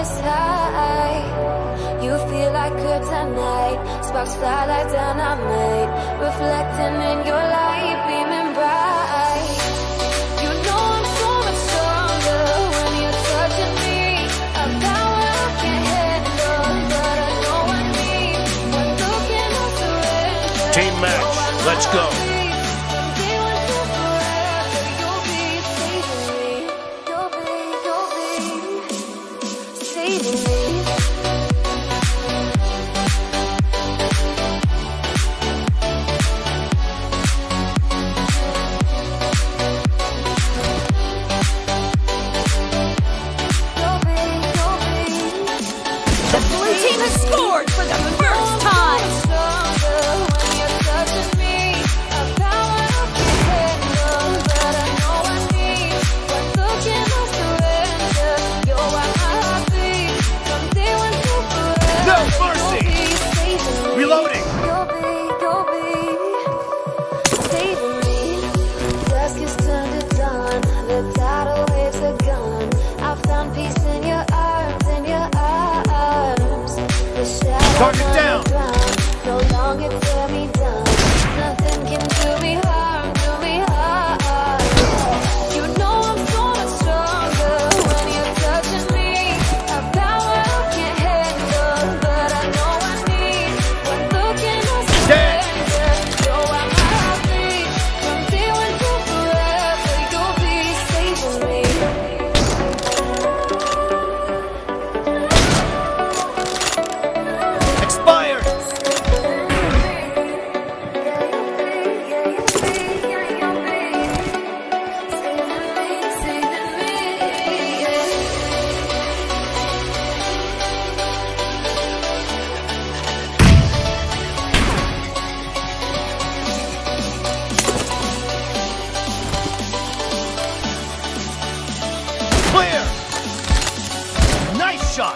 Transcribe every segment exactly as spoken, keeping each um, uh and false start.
is high. You feel like kryptonite. Sparks fly like dynamite, reflecting in your light, beaming bright. You know I'm so much stronger when you're touching me. A power I can't handle, but I know I need. When looking at surrender. Team match, let's go. Target down! No longer tear me down. Nothing can do me harm, do me harm. You know I'm so much stronger when you're touching me. A power I can't handle, but I know I need. When looking at surrender, you're at my heartbeat. From day one to forever, you'll be saving me. Expired! Clear! Nice shot!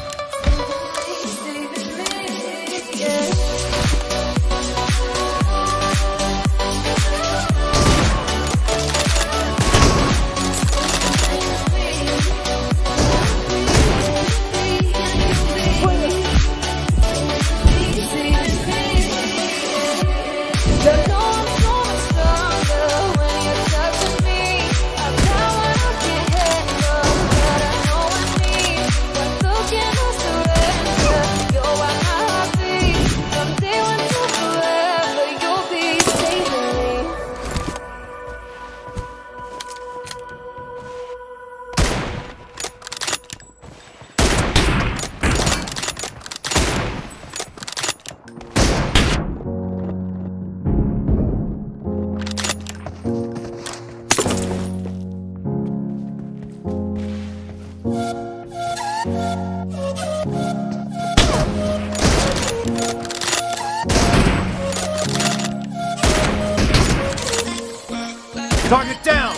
Target down!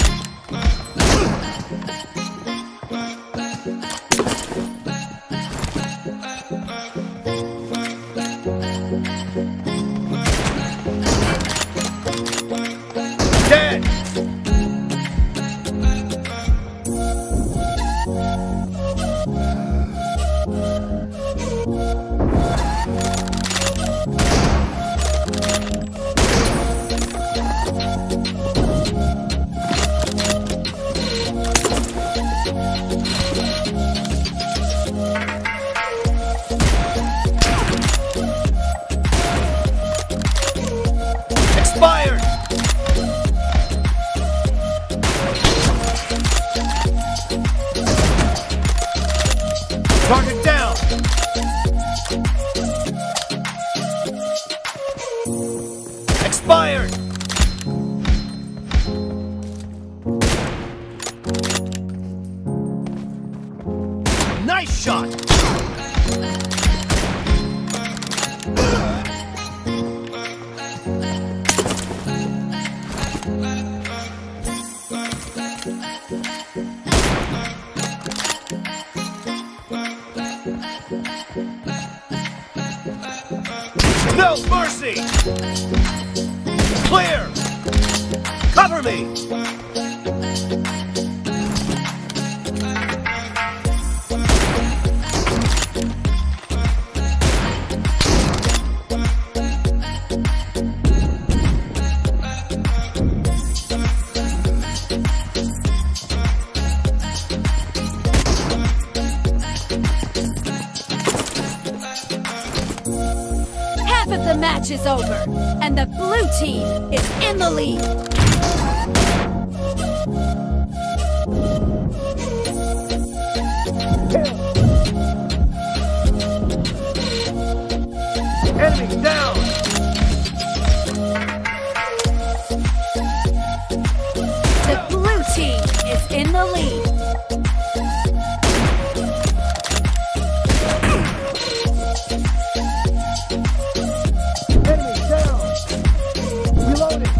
Dead! Expired! Target down! Expired! Nice shot! No mercy! Clear! Cover me! match is over, and the blue team is in the lead. Enemy down! The blue team is in the lead. Enemy down! Reloading!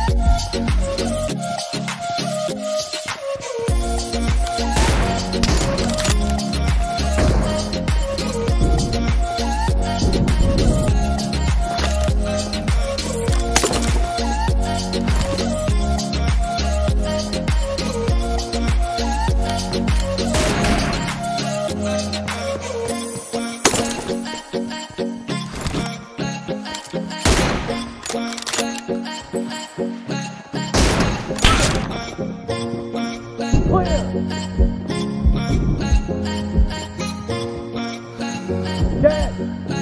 Dead!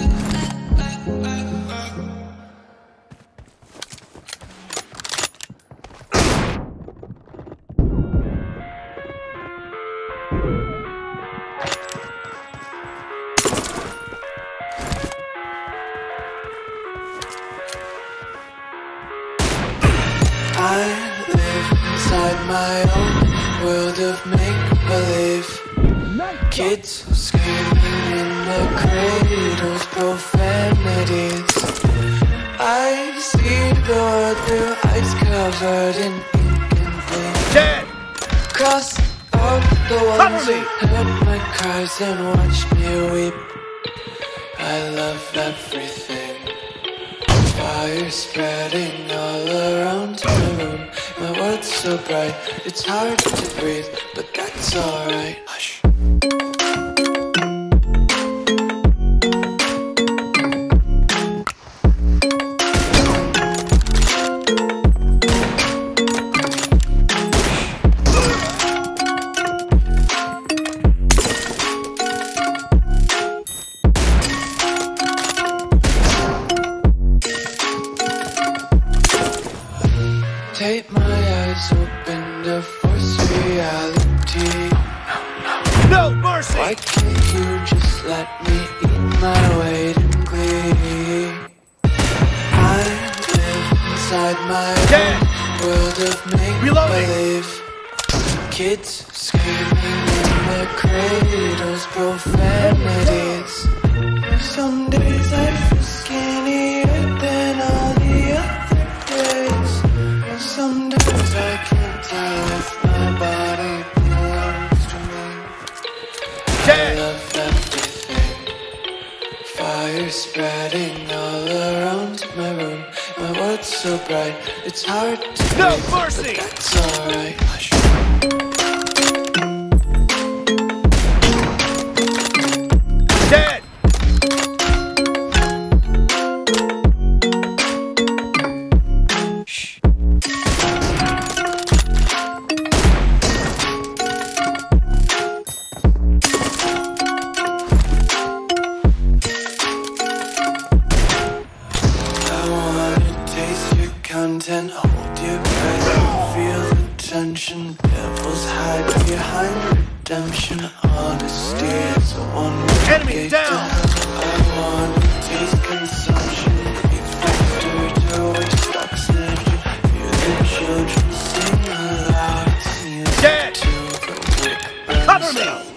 I live inside my own world of make-believe. Kids screaming in the cradles, profanities. I see the world through eyes covered in ink and veins. Dead! Cross out the ones Cover who me! heard my cries and watched me weep. I love everything. Fire spreading all around my room. My world's so bright, it's hard to breathe, but that's alright. Hush. Take my eyes open to force reality. No mercy! Why can't you just let me eat my weight in glee? I live inside my Dead. own world of make-believe. Kids screaming in their cradles, profanities. Some days I feel skinnier than all the other days. Sometimes I can't tell if my body belongs to me. I love everything. Fire spreading all around my room. My world's so bright, it's hard to No breathe, mercy! but that's alright. Hush. Dead! Shh. I wanna taste your content, hold your breath, feel the tension. Devils hide behind redemption. Honesty is a one-way Enemy gate down. to hell. I wanna taste consumption. Eat faster to waste oxygen. Hear the children sing aloud. It's music Dead. till the wick burns Cover me! out.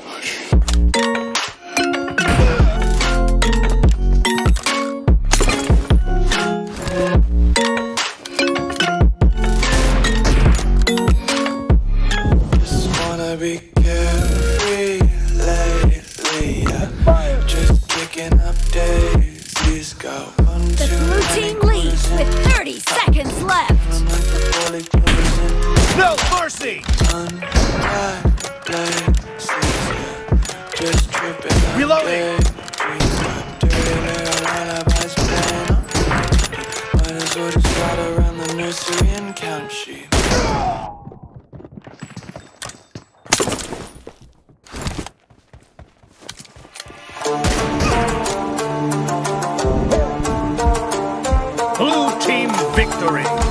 Just wanna be carefree lately, yeah. Just kicking up daisies, go one, The two, blue three, team leads with thirty seconds left. I'm like the bully poison, No mercy! untied blades, yeah. Just tripping on Reloading. daydreams, got dirty little lullabies playing on repeat. Might as well just ride around the nursery and count sheep. victory.